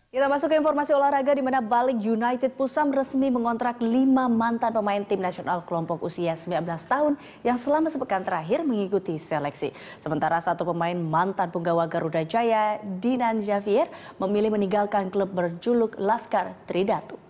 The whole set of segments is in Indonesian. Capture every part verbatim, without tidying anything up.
Kita masuk ke informasi olahraga di mana Bali United Pusam resmi mengontrak lima mantan pemain tim nasional kelompok usia sembilan belas tahun yang selama sepekan terakhir mengikuti seleksi. Sementara satu pemain mantan punggawa Garuda Jaya, Dinan Javier, memilih meninggalkan klub berjuluk Laskar Tridatu.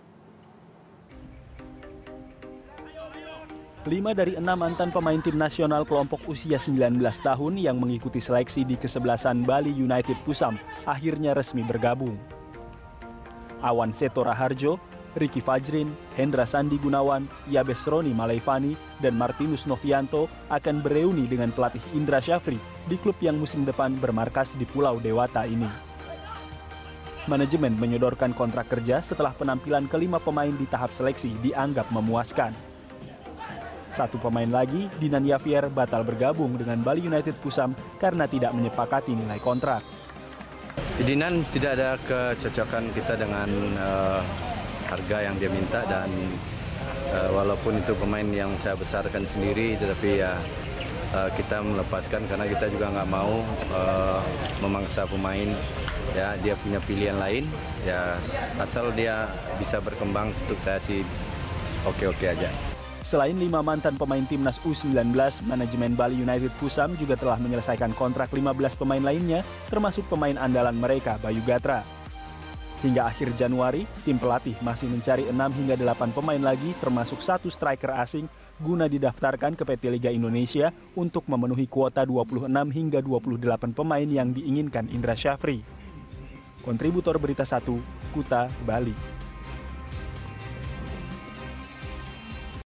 Lima dari enam mantan pemain tim nasional kelompok usia sembilan belas tahun yang mengikuti seleksi di kesebelasan Bali United Pusam akhirnya resmi bergabung. Awan Seto Raharjo, Ricky Fajrin, Hendra Sandi Gunawan, Yabes Roni Malaifani, dan Martinus Novianto akan bereuni dengan pelatih Indra Syafri di klub yang musim depan bermarkas di Pulau Dewata ini. Manajemen menyodorkan kontrak kerja setelah penampilan kelima pemain di tahap seleksi dianggap memuaskan. Satu pemain lagi, Dinan Javier, batal bergabung dengan Bali United Pusam karena tidak menyepakati nilai kontrak. Dinan tidak ada kecocokan kita dengan uh, harga yang dia minta, dan uh, walaupun itu pemain yang saya besarkan sendiri, tetapi ya uh, kita melepaskan karena kita juga nggak mau uh, memangsa pemain. Ya, dia punya pilihan lain. Ya, asal dia bisa berkembang, untuk saya sih oke-oke aja. Selain lima mantan pemain timnas U sembilan belas, manajemen Bali United Pusam juga telah menyelesaikan kontrak lima belas pemain lainnya, termasuk pemain andalan mereka, Bayu Gatra. Hingga akhir Januari, tim pelatih masih mencari enam hingga delapan pemain lagi, termasuk satu striker asing, guna didaftarkan ke P T Liga Indonesia untuk memenuhi kuota dua puluh enam hingga dua puluh delapan pemain yang diinginkan Indra Syafri. Kontributor Berita Satu, Kuta, Bali.